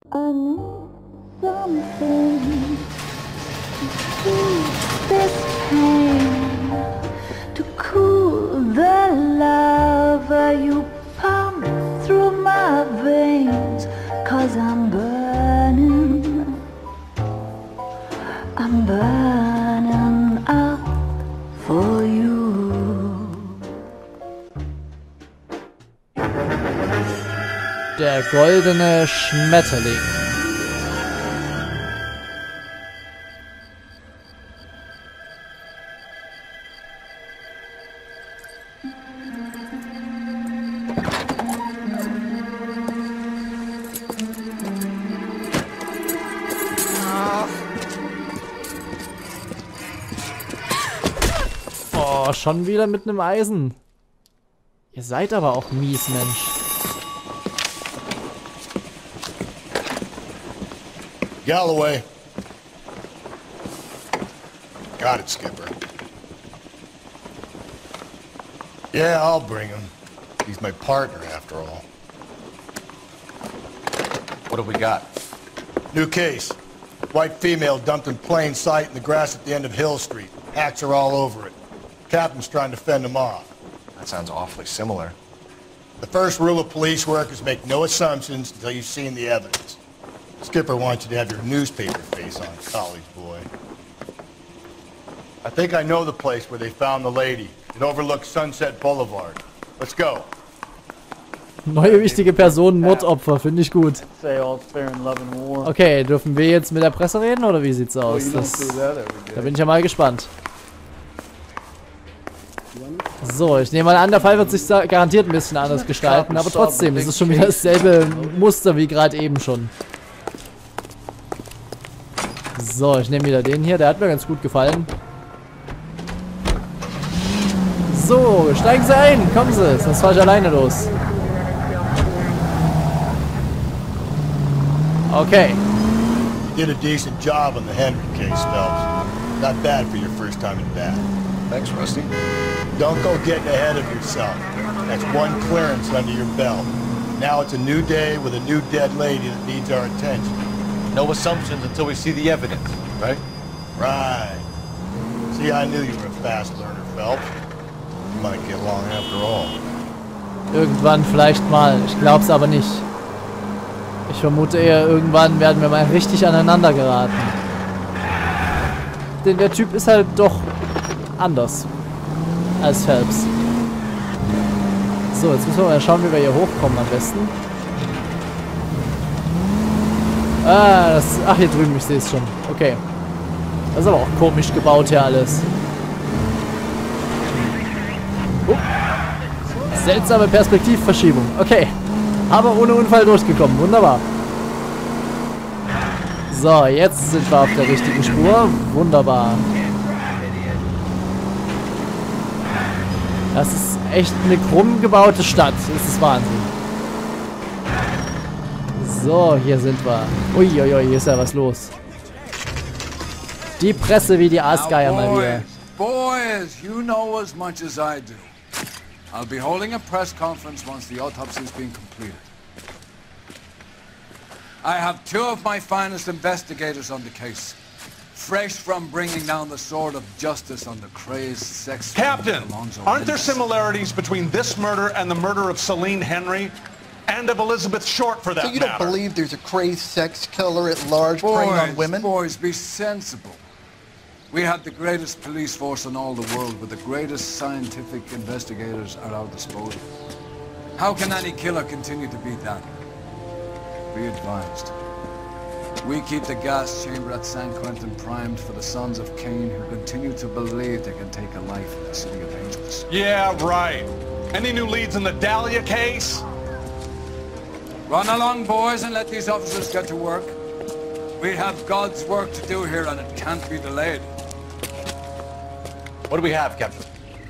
I need something to soothe this pain, to cool the lava you pump through my veins, 'cause I'm burning up for you. Der goldene Schmetterling. Oh, schon wieder mit einem Eisen. Ihr seid aber auch mies, Mensch. Galloway. Got it, Skipper. Yeah, I'll bring him. He's my partner, after all. What have we got? New case. White female dumped in plain sight in the grass at the end of Hill Street. Hacks are all over it. Captain's trying to fend them off. That sounds awfully similar. The first rule of police work is make no assumptions until you've seen the evidence. Skipper wants you to have your newspaper face on, college boy. I think I know the place where they found the lady. It overlooks Sunset Boulevard. Let's go. Neue wichtige Person, Mordopfer, finde ich gut. Okay, dürfen wir jetzt mit der Presse reden oder wie sieht's aus? Da bin ich ja mal gespannt. So, ich nehme mal an, der Fall wird sich garantiert ein bisschen anders gestalten, aber trotzdem, es ist schon wieder dasselbe Muster wie gerade eben schon. So, ich nehme wieder den hier, der hat mir ganz gut gefallen. So, steigen Sie ein, kommen Sie, sonst fahre ich alleine los. Okay. You did a decent job on the Henry case, Phelps. Not bad for your first time in Bath. Thanks, Rusty. Don't go getting ahead of yourself. That's one clearance under your belt. Now it's a new day with a new dead lady that needs our attention. No assumptions until we see the evidence, right? Right. See, I knew you were a fast learner, Phelps. You might get along after all. Irgendwann vielleicht mal, ich glaub's aber nicht. Ich vermute eher, irgendwann werden wir mal richtig aneinander geraten. Denn der Typ ist halt doch anders als Phelps. So, jetzt müssen wir mal schauen, wie wir hier hochkommen am besten. Ah, ach, hier drüben, ich sehe es schon. Okay. Das ist aber auch komisch gebaut hier alles. Seltsame Perspektivverschiebung. Okay. Aber ohne Unfall durchgekommen. Wunderbar. So, jetzt sind wir auf der richtigen Spur. Wunderbar. Das ist echt eine krumm gebaute Stadt. Das ist Wahnsinn. So, hier sind wir. Uiuiui, hier ist ja was los. Die Presse wie die Aasgeier mal wieder. Boys, you know as much as I do. I'll be holding a press conference once the autopsy has been completed. I have two of my finest investigators on the case. Fresh from bringing down the sword of justice on the crazed sex... Captain, aren't there similarities between this murder and the murder of Celine Henry? And of Elizabeth Short, for that matter? So you don't believe there's a crazed sex killer at large preying on women? Boys, be sensible. We have the greatest police force in all the world, with the greatest scientific investigators at our disposal. How can any killer continue to beat that? Be advised. We keep the gas chamber at San Quentin primed for the sons of Cain who continue to believe they can take a life in the City of Angels. Yeah, right. Any new leads in the Dahlia case? Run along, boys, and let these officers get to work. We have God's work to do here, and it can't be delayed. What do we have, Captain?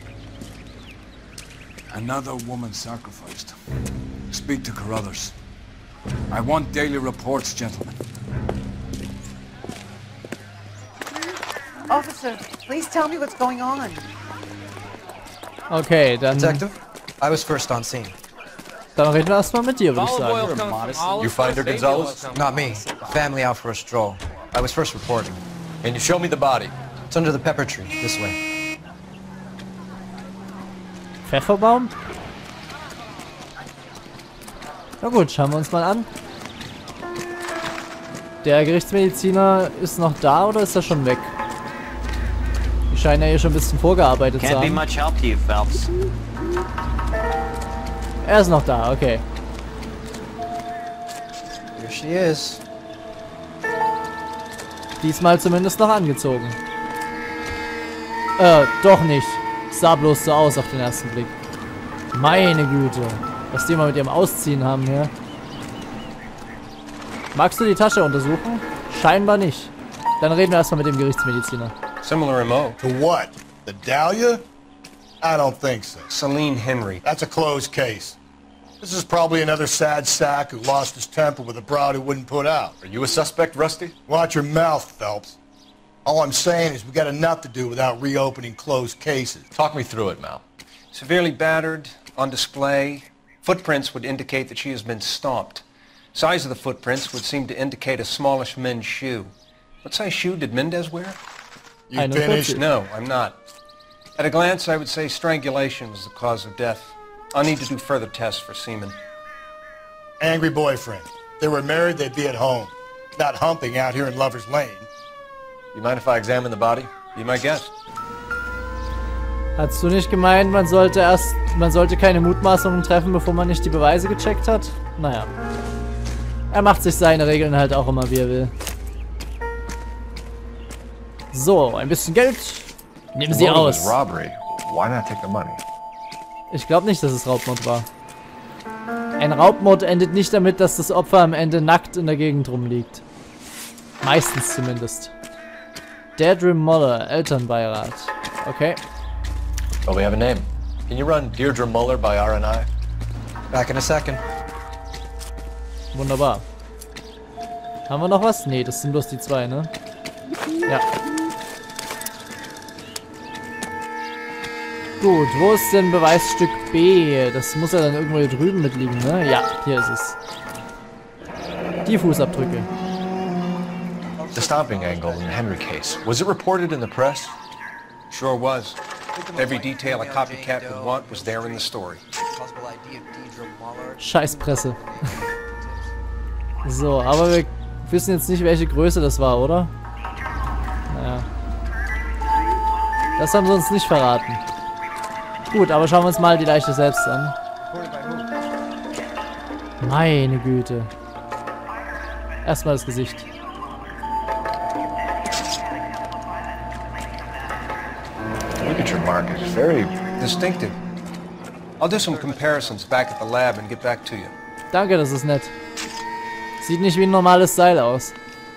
Another woman sacrificed. Speak to Carruthers. I want daily reports, gentlemen. Officer, please tell me what's going on. Okay, dann... Detective, I was first on scene. Dann reden wir erstmal mit dir, würde ich sagen. You find her, Gonzalez? Not me. Family out for a stroll. I was first reporting. Can you show me the body? It's under the pepper tree, this way. Pfefferbaum? Na gut, schauen wir uns mal an. Der Gerichtsmediziner ist noch da oder ist er schon weg? Die scheinen ja hier schon ein bisschen vorgearbeitet zu haben. much help to you, Phelps. Er ist noch da, okay. Here she is. Diesmal zumindest noch angezogen. Doch nicht. Sah bloß so aus auf den ersten Blick. Meine Güte. Was die mal mit ihrem Ausziehen haben hier. Magst du die Tasche untersuchen? Scheinbar nicht. Dann reden wir erstmal mit dem Gerichtsmediziner. Similar MO. To what? The Dahlia? I don't think so. Celine Henry. That's a closed case. This is probably another sad sack who lost his temper with a broad who wouldn't put out. Are you a suspect, Rusty? Watch your mouth, Phelps. All I'm saying is we got enough to do without reopening closed cases. Talk me through it, Mal. Severely battered, on display. Footprints would indicate that she has been stomped. Size of the footprints would seem to indicate a smallish men's shoe. What size shoe did Mendez wear? You finished? No, I'm not. At a glance, I would say strangulation was the cause of death. I'll need to do further tests for semen. Angry boyfriend. If they were married, they'd be at home. Not humping out here in Lover's Lane. You mind if I examine the body? Be my guest. Hast du nicht gemeint, man sollte keine Mutmaßungen treffen, bevor man nicht die Beweise gecheckt hat? Naja. Er macht sich seine Regeln halt auch immer, wie er will. So, ein bisschen Geld. Nehmen Sie aus. Robbery. Why not take the money? Ich glaube nicht, dass es Raubmord war. Ein Raubmord endet nicht damit, dass das Opfer am Ende nackt in der Gegend rumliegt. Meistens zumindest. Deirdre Muller, Elternbeirat. Okay. Oh, we have a name. Can you run Deirdre Muller by RNI? Back in a second. Wunderbar. Haben wir noch was? Nee, das sind bloß die zwei, ne? Ja. Gut, wo ist denn Beweisstück B? Das muss ja dann irgendwo hier drüben mitliegen, ne? Ja, hier ist es. Die Fußabdrücke. The stomping angle in the Henry case. Was it reported in the press? Sure was. Every detail a copycat would want was there in the story. Scheißpresse. So, aber wir wissen jetzt nicht, welche Größe das war, oder? Naja. Das haben sie uns nicht verraten. Gut, aber schauen wir uns mal die Leiche selbst an. Meine Güte. Erstmal das Gesicht. Look at your mark. It's very Distinctive. I'll do some comparisons back at the lab and get back to you. Danke, das ist nett. Sieht nicht wie ein normales Seil aus.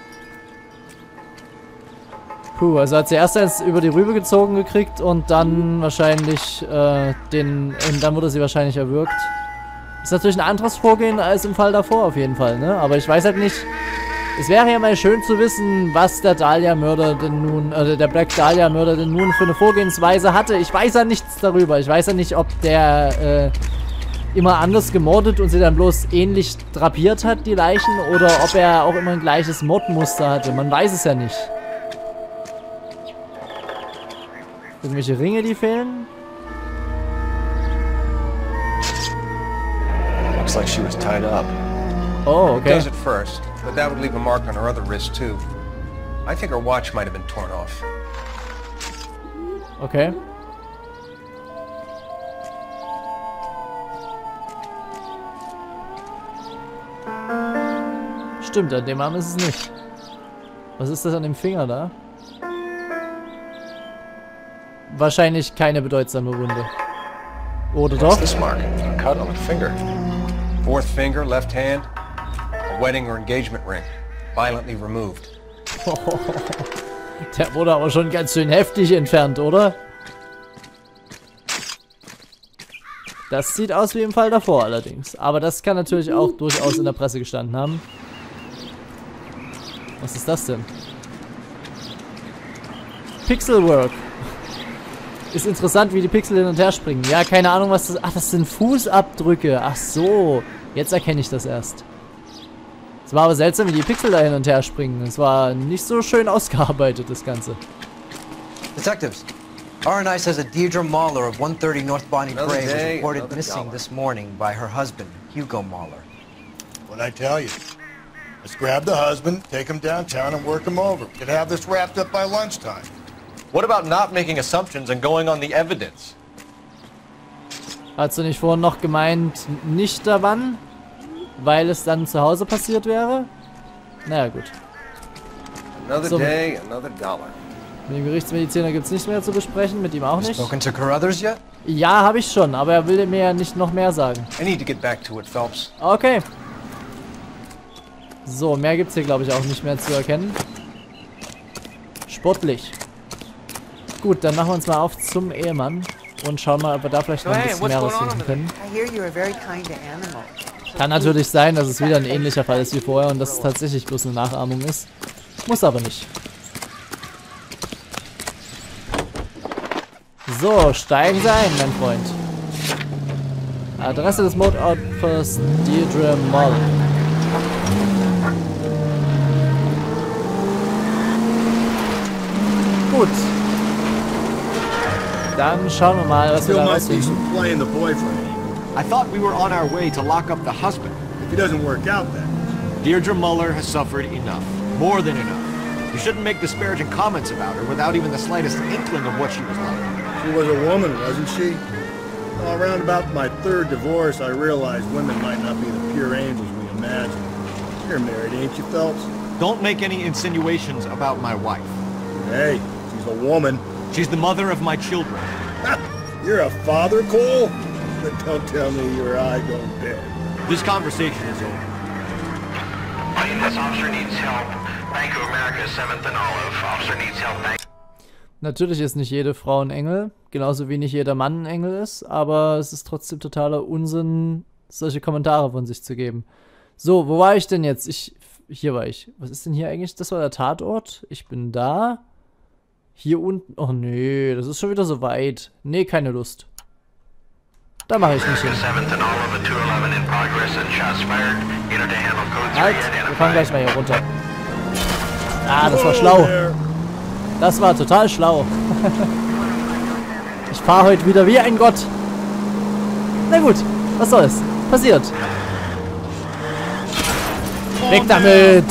Puh, also hat sie erst eins über die Rübe gezogen gekriegt und dann wahrscheinlich dann wurde sie wahrscheinlich erwürgt. Ist natürlich ein anderes Vorgehen als im Fall davor auf jeden Fall, ne? Aber ich weiß halt nicht. Es wäre ja mal schön zu wissen, was der Dahlia-Mörder denn nun, der Black Dahlia-Mörder denn nun für eine Vorgehensweise hatte. Ich weiß ja nichts darüber. Ich weiß ja nicht, ob der immer anders gemordet und sie dann bloß ähnlich drapiert hat, die Leichen, oder ob er auch immer ein gleiches Mordmuster hatte. Man weiß es ja nicht. Irgendwelche Ringe, die fehlen? looks like she was tied up. Oh, okay. It does at first, but that would leave a mark on her other wrist too. I think her watch might have been torn off. Okay. Stimmt, an dem Arm ist es nicht. Was ist das an dem Finger da? Wahrscheinlich keine bedeutsame Wunde. Oder doch? This mark? A cut on the finger. Fourth finger, left hand. A wedding or engagement ring. Violently removed. Der wurde aber schon ganz schön heftig entfernt, oder? Das sieht aus wie im Fall davor allerdings. Aber das kann natürlich auch durchaus in der Presse gestanden haben. Was ist das denn? Pixelwork. Ist interessant, wie die Pixel hin und her springen. Ja, keine Ahnung, was das... Ach, das sind Fußabdrücke. Ach so. Jetzt erkenne ich das erst. Es war aber seltsam, wie die Pixel da hin und her springen. Es war nicht so schön ausgearbeitet, das Ganze. Detectives, R&I says that Deirdre Mahler of 130 North Bonnie Brae was reported missing this morning by her husband, Hugo Mahler. What'd I tell you? Let's grab the husband, take him downtown, and work him over. We could have this wrapped up by lunchtime. What about not making assumptions and going on the evidence? Hast du nicht vorhin noch gemeint, nicht da wann? Weil es dann zu Hause passiert wäre? Naja, gut. Another day, another dollar. Mit dem Gerichtsmediziner gibt es nichts mehr zu besprechen, mit ihm auch nicht. Spoken to Carruthers yet? Ja, habe ich schon, aber er will mir ja nicht noch mehr sagen. I need to get back to it, Phelps. Okay. So, mehr gibt es hier, glaube ich, auch nicht mehr zu erkennen. Sportlich. Gut, dann machen wir uns mal auf zum Ehemann und schauen mal, ob wir da vielleicht noch ein bisschen mehr rausfinden können. I hear you're a very kind animal. Kann natürlich sein, dass es wieder ein ähnlicher Fall ist wie vorher und dass es tatsächlich bloß eine Nachahmung ist. Muss aber nicht. So, steigen Sie ein, mein Freund. Adresse des Mordopfers Deirdre Mahler. Gut. Dann schauen wir mal, was wir da rausfinden. Playing the boyfriend. I thought we were on our way to lock up the husband. If it doesn't work out, then. Deirdre Muller has suffered enough. More than enough. You shouldn't make disparaging comments about her without even the slightest inkling of what she was like. She was a woman, wasn't she? Well, around about my third divorce, I realized women might not be the pure angels we imagine. You're married, ain't you, Phelps? Don't make any insinuations about my wife. Hey, she's a woman. She's the mother of my children. You're a father, Cole? Then don't tell me your eye goes dead. This conversation is over. This officer needs help. Bank of America, 7th and Olive. Officer needs help. Natürlich ist nicht jede Frau ein Engel, genauso wie nicht jeder Mann ein Engel ist, aber es ist trotzdem totaler Unsinn, solche Kommentare von sich zu geben. So, wo war ich denn jetzt? Hier war ich. Was ist denn hier eigentlich? Das war der Tatort. Ich bin da. Hier unten. Oh nee, das ist schon wieder so weit. Nee, keine Lust. Da mache ich nicht hin. Halt, wir fahren gleich mal hier runter. Ah, das war schlau. Das war total schlau. Ich fahre heute wieder wie ein Gott. Na gut, was soll's? Passiert. Weg damit!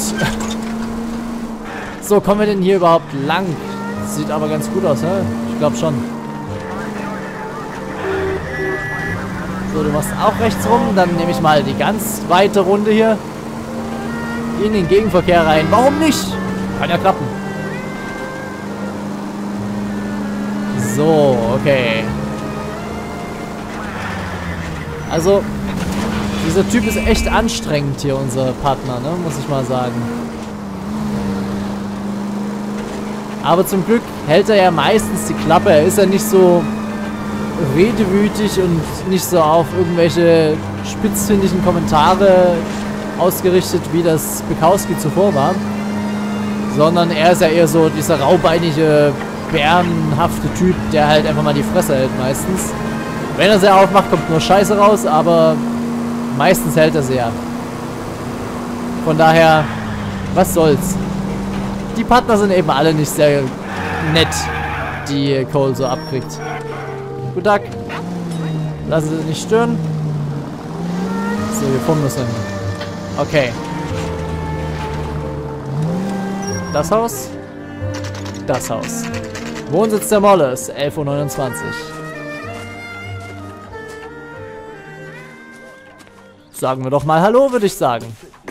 So, kommen wir denn hier überhaupt lang? Sieht aber ganz gut aus, hä? Ich glaube schon. So, du machst auch rechts rum. Dann nehme ich mal die ganz weite Runde hier in den Gegenverkehr rein. Warum nicht? Kann ja klappen. So, okay. Also, dieser Typ ist echt anstrengend hier, unser Partner, ne? Muss ich mal sagen. Aber zum Glück hält er ja meistens die Klappe. Er ist ja nicht so redewütig und nicht so auf irgendwelche spitzfindigen Kommentare ausgerichtet, wie das Bukowski zuvor war. Sondern er ist ja eher so dieser raubeinige, bärenhafte Typ, der halt einfach mal die Fresse hält meistens. Wenn er sie aufmacht, kommt nur Scheiße raus, aber meistens hält er sie ja. Von daher, was soll's. Die Partner sind eben alle nicht sehr nett, die Cole so abkriegt. Guten Tag. Lassen Sie sich nicht stören. So, hier vorne müssen wir. Okay. Das Haus. Das Haus. Wohnsitz der Mollers, 11:29 Uhr. Sagen wir doch mal Hallo, würde ich sagen.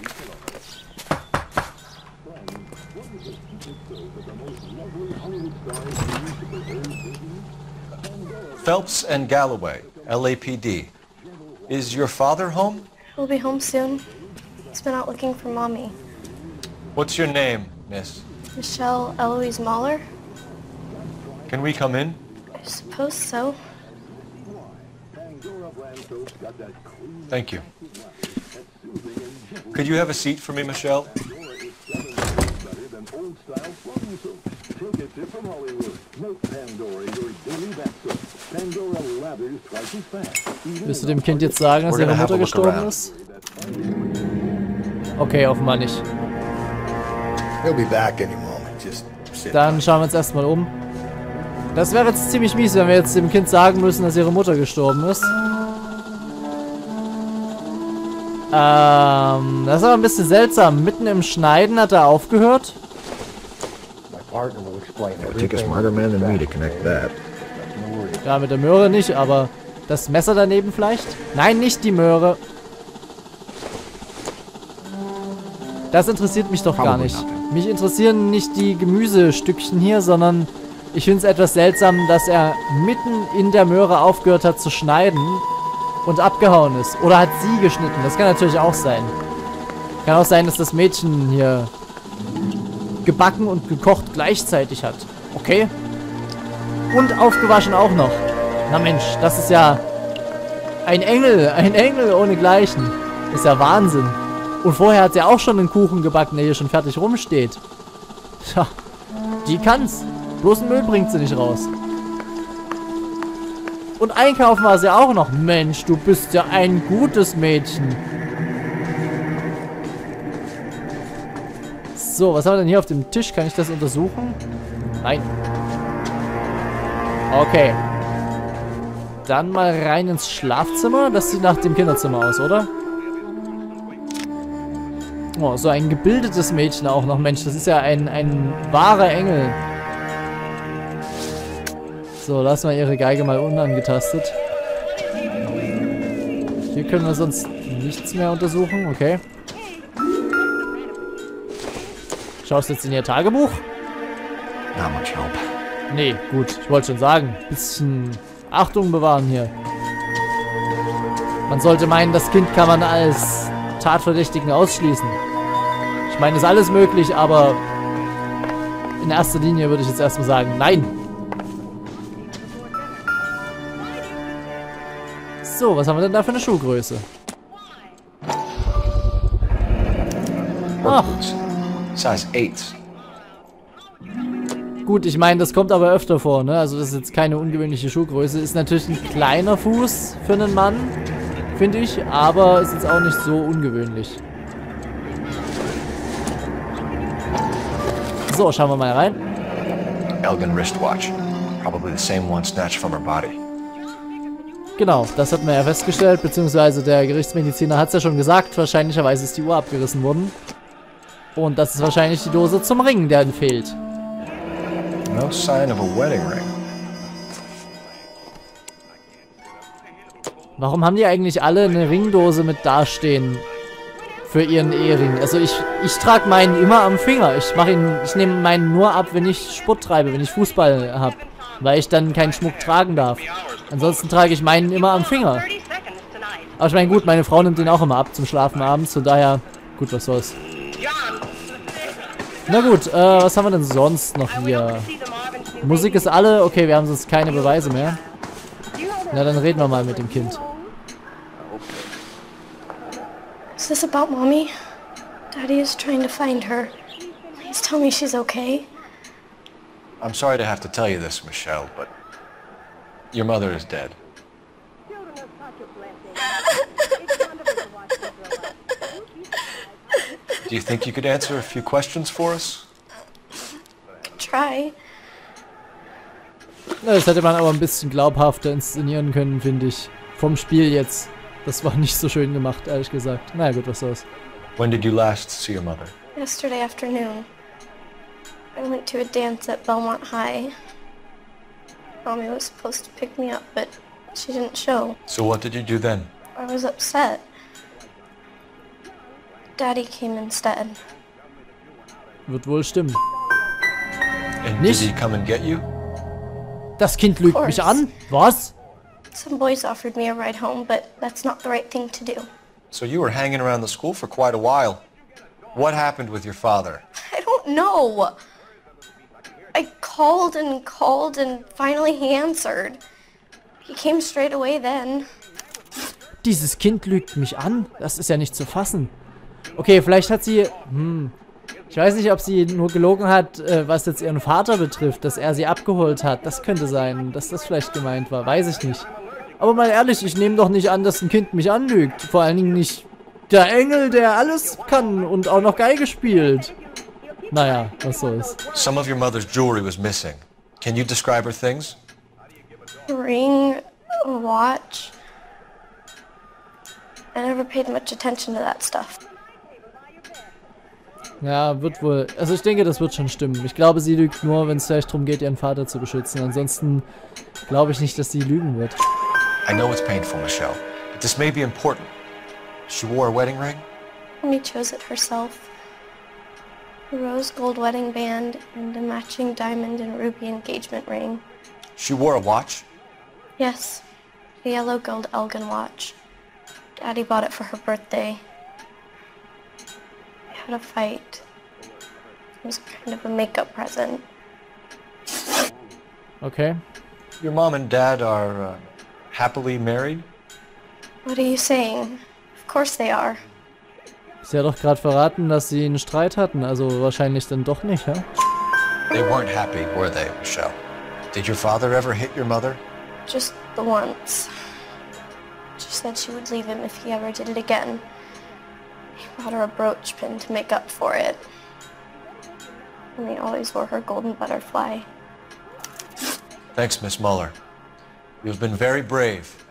Phelps and Galloway, LAPD. Is your father home? He'll be home soon. He's been out looking for Mommy. What's your name, miss? Michelle Eloise Mahler? Can we come in? I suppose so. Thank you. Could you have a seat for me, Michelle? Willst du dem Kind jetzt sagen, dass ihre Mutter gestorben ist? Okay, offenbar nicht. He'll be back any moment. Just sit. Dann schauen wir uns erstmal um. Das wäre jetzt ziemlich mies, wenn wir jetzt dem Kind sagen müssen, dass ihre Mutter gestorben ist. Das ist aber ein bisschen seltsam. Mitten im Schneiden hat er aufgehört. Take a smarter man than me to connect that. Ja, mit der Möhre nicht, aber das Messer daneben vielleicht? Nein, nicht die Möhre. Das interessiert mich doch gar nicht. Mich interessieren nicht die Gemüsestückchen hier, sondern ich finde es etwas seltsam, dass er mitten in der Möhre aufgehört hat zu schneiden und abgehauen ist. Oder hat sie geschnitten. Das kann natürlich auch sein. Kann auch sein, dass das Mädchen hier gebacken und gekocht gleichzeitig hat. Okay. Und aufgewaschen auch noch. Na Mensch, das ist ja ein Engel ohnegleichen. Ist ja Wahnsinn. Und vorher hat sie auch schon einen Kuchen gebacken, der hier schon fertig rumsteht. Tja, die kann's. Bloß Müll bringt sie nicht raus. Und einkaufen war sie auch noch. Mensch, du bist ja ein gutes Mädchen. So, was haben wir denn hier auf dem Tisch? Kann ich das untersuchen? Nein. Okay. Dann mal rein ins Schlafzimmer. Das sieht nach dem Kinderzimmer aus, oder? Oh, so ein gebildetes Mädchen auch noch. Mensch, das ist ja ein wahrer Engel. So, lassen wir ihre Geige mal unangetastet. Hier können wir sonst nichts mehr untersuchen. Okay. Schaust du jetzt in ihr Tagebuch? Not much help. Nee, gut. Ich wollte schon sagen. Bisschen Achtung bewahren hier. Man sollte meinen, das Kind kann man als Tatverdächtigen ausschließen. Ich meine, ist alles möglich, aber in erster Linie würde ich jetzt erstmal sagen, nein. So, was haben wir denn da für eine Schuhgröße? Ach. Size 8. Gut, ich meine, das kommt aber öfter vor, ne? Also das ist jetzt keine ungewöhnliche Schuhgröße. Ist natürlich ein kleiner Fuß für einen Mann, finde ich, aber ist jetzt auch nicht so ungewöhnlich. So, schauen wir mal rein. Elgin wristwatch. Probably the same one snatched from her body. Genau, das hat man ja festgestellt, beziehungsweise der Gerichtsmediziner hat es ja schon gesagt, wahrscheinlicherweise ist die Uhr abgerissen worden. Und das ist wahrscheinlich die Dose zum Ring, der fehlt. No sign of a wedding ring. Warum haben die eigentlich alle eine Ringdose mit dastehen für ihren Ehering? Also ich trage meinen immer am Finger. Ich nehme meinen nur ab, wenn ich Sport treibe, wenn ich Fußball habe, weil ich dann keinen Schmuck tragen darf. Ansonsten trage ich meinen immer am Finger. Aber ich meine, gut, meine Frau nimmt den auch immer ab zum Schlafen abends, von daher, gut, was soll's. Na gut, was haben wir denn sonst noch hier? Musik ist alle. Okay, wir haben sonst keine Beweise mehr. Na, dann reden wir mal mit dem Kind. Is this about Mommy? Daddy is trying to find her. Please tell me she's okay. I'm sorry to have to tell you this, Michelle, but your mother is dead. Do you think you could answer a few questions for us? Try. Na, das hätte man aber ein bisschen glaubhafter inszenieren können, finde ich. Vom Spiel jetzt. Das war nicht so schön gemacht, ehrlich gesagt. Na gut, was soll's. When did you last see your mother? Yesterday afternoon. I went to a dance at Belmont High. Mommy was supposed to pick me up, but she didn't show. So what did you do then? I was upset. Daddy came instead. Wird wohl stimmen. And Nicht? did he come and get you? Das Kind lügt mich an? Was? Some boys offered me a ride home, but that's not the right thing to do. So you were hanging around the school for quite a while. What happened with your father? I don't know. I called and finally he answered. He came straight away then. Dieses Kind lügt mich an? Das ist ja nicht zu fassen. Okay, vielleicht hat sie... Ich weiß nicht, ob sie nur gelogen hat, was jetzt ihren Vater betrifft, dass er sie abgeholt hat. Das könnte sein, dass das vielleicht gemeint war. Weiß ich nicht. Aber mal ehrlich, ich nehme doch nicht an, dass ein Kind mich anlügt. Vor allen Dingen nicht der Engel, der alles kann und auch noch Geige spielt. Naja, was soll's. Some of your mother's jewelry was missing. Can you describe her things? A ring, a watch. I never paid much attention to that stuff. Ja, wird wohl. Also ich denke, das wird schon stimmen. Ich glaube, sie lügt nur, wenn es vielleicht darum geht, ihren Vater zu beschützen. Ansonsten glaube ich nicht, dass sie lügen wird. I know it's painful, Michelle, but this may be important. She wore a wedding ring? Amy chose it herself. A rose gold wedding band and a matching diamond and ruby engagement ring. She wore a watch? Yes, a yellow gold Elgin watch. Daddy bought it for her birthday. We had a fight. It was kind of a makeup present. Okay. Your mom and dad are happily married? What are you saying? Of course they are. Sie hat doch gerade verraten, dass sie einen Streit hatten, also wahrscheinlich dann doch nicht, ja? They weren't happy, were they, Michelle? Did your father ever hit your mother? Just the once. She said she would leave him if he ever did it again. He bought her a brooch pin to make up for it. And they always wore her golden butterfly. Thanks, Miss Muller. You've been very brave.